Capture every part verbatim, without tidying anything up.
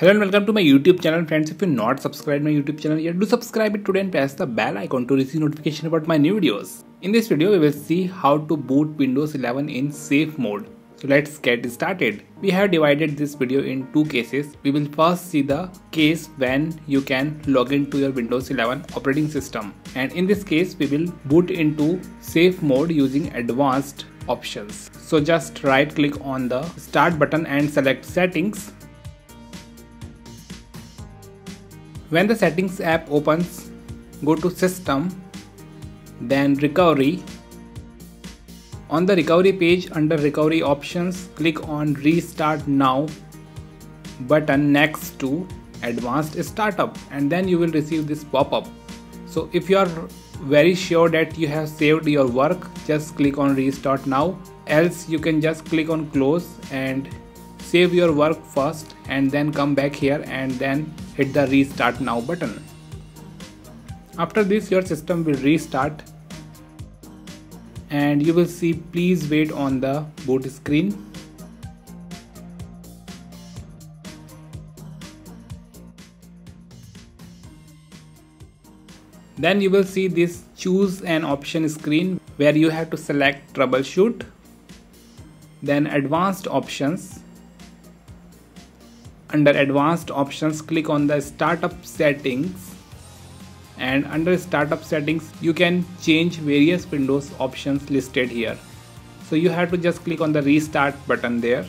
Hello and welcome to my YouTube channel, friends. If you're not subscribed my YouTube channel yet, do subscribe it today and press the bell icon to receive notification about my new videos. In this video, we will see how to boot Windows eleven in safe mode. So let's get started. We have divided this video in two cases. We will first see the case when you can log into your Windows eleven operating system. And in this case, we will boot into safe mode using advanced options. So just right click on the start button and select settings. When the settings app opens, go to system, then recovery. On the recovery page under recovery options, click on restart now button next to advanced startup, and then you will receive this pop-up. So if you are very sure that you have saved your work, just click on restart now, else you can just click on close and save your work first and then come back here and then hit the restart now button. After this, your system will restart and you will see please wait on the boot screen. Then you will see this choose an option screen where you have to select troubleshoot, then advanced options. Under advanced options, click on the startup settings, and under startup settings you can change various Windows options listed here. So you have to just click on the restart button there.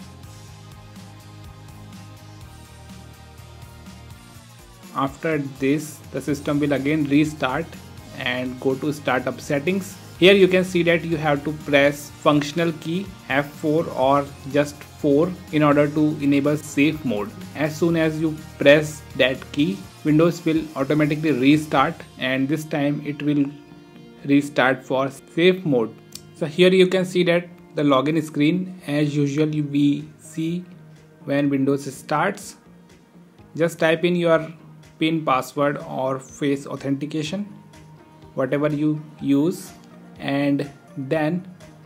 After this, the system will again restart and go to startup settings. Here you can see that you have to press functional key F four or just four in order to enable safe mode. As soon as you press that key, Windows will automatically restart, and this time it will restart for safe mode. So here you can see that the login screen as usual we see when Windows starts. Just type in your PIN, password or face authentication, whatever you use, and then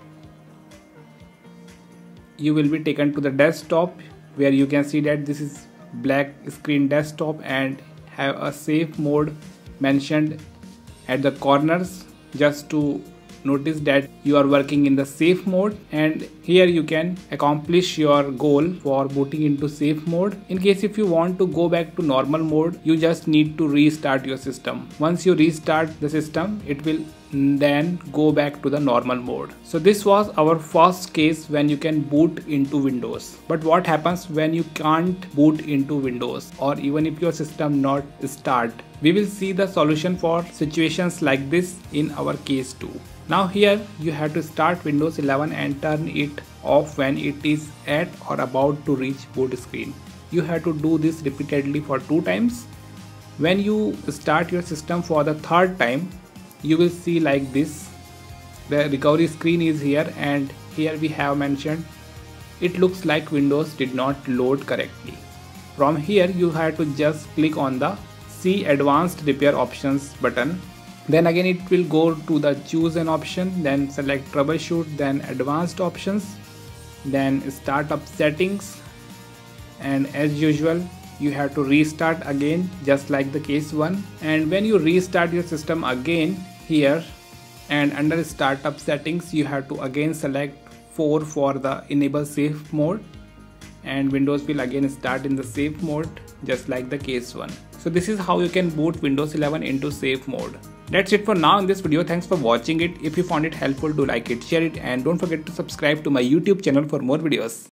you will be taken to the desktop where you can see that this is black screen desktop and have a safe mode mentioned at the corners just to notice that you are working in the safe mode, and here you can accomplish your goal for booting into safe mode. In case if you want to go back to normal mode, you just need to restart your system. Once you restart the system, it will then go back to the normal mode. So this was our first case when you can boot into Windows. But what happens when you can't boot into Windows, or even if your system not start? We will see the solution for situations like this in our case too. Now here you have to start Windows eleven and turn it off when it is at or about to reach boot screen. You have to do this repeatedly for two times. When you start your system for the third time, you will see like this. The recovery screen is here, and here we have mentioned it looks like Windows did not load correctly. From here you have to just click on the see advanced repair options button. Then again it will go to the choose an option, then select troubleshoot, then advanced options, then startup settings, and as usual you have to restart again just like the case one. And when you restart your system again here and under startup settings, you have to again select four for the enable safe mode, and Windows will again start in the safe mode just like the case one. So this is how you can boot Windows eleven into safe mode. That's it for now in this video. Thanks for watching it. If you found it helpful, do like it, share it, and don't forget to subscribe to my YouTube channel for more videos.